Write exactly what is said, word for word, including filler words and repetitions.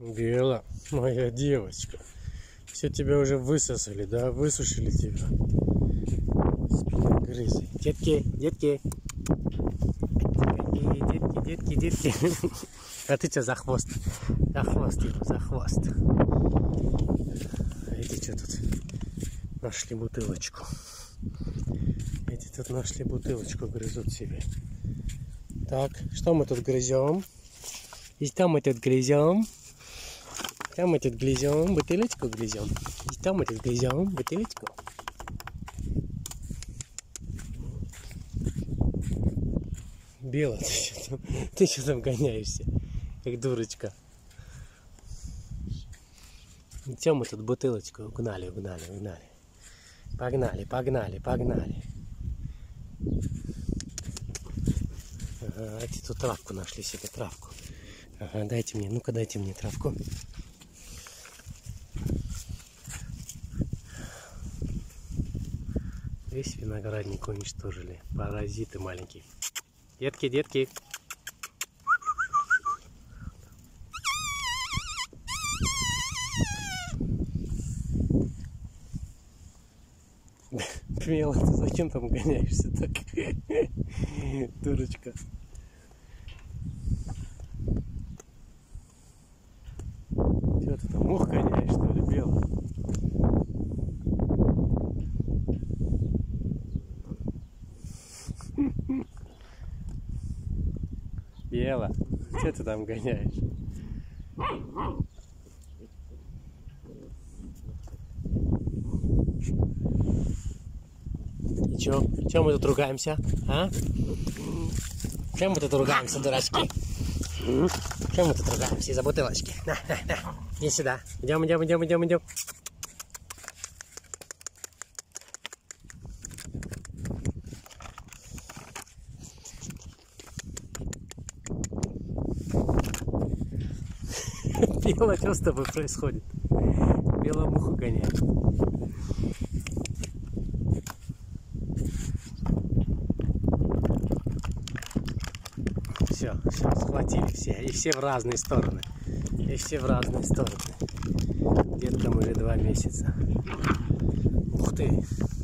Бела, моя девочка. Все тебя уже высосали, да? Высушили тебя. Спиногрызы. Детки, детки. Детки, детки, детки. А ты что за хвост? За хвост его, за хвост. Эти что тут нашли бутылочку? Эти тут нашли бутылочку, грызут себе. Так, что мы тут грызем? И что мы тут грызем? Там мы тут грызем, бутылочку грызем. И там мы тут грызем, бутылочку. Бела, ты что там, ты что там гоняешься, как дурочка? Чем мы тут бутылочку угнали, угнали, угнали. Погнали, погнали, погнали. Ага, эти тут травку нашли себе, травку. Ага, дайте мне, ну-ка дайте мне травку. Весь виноградник уничтожили. Паразиты маленькие. Детки, детки. Бела, ты зачем там гоняешься так? Дурочка. Че ты там, мух гоняешь, что ли, Бела? Бела, что ты там гоняешь? И чё? Чё мы тут ругаемся? А? Чем мы тут ругаемся, дурачки? Чем мы тут ругаемся из-за бутылочки? На, на, на. Иди сюда. Идем, идем, идем, идем, идем. Бела, что с тобой происходит? Бела муху гоняет. Все, все, схватили все. И все в разные стороны. И все в разные стороны. Деткам уже два месяца. Ух ты!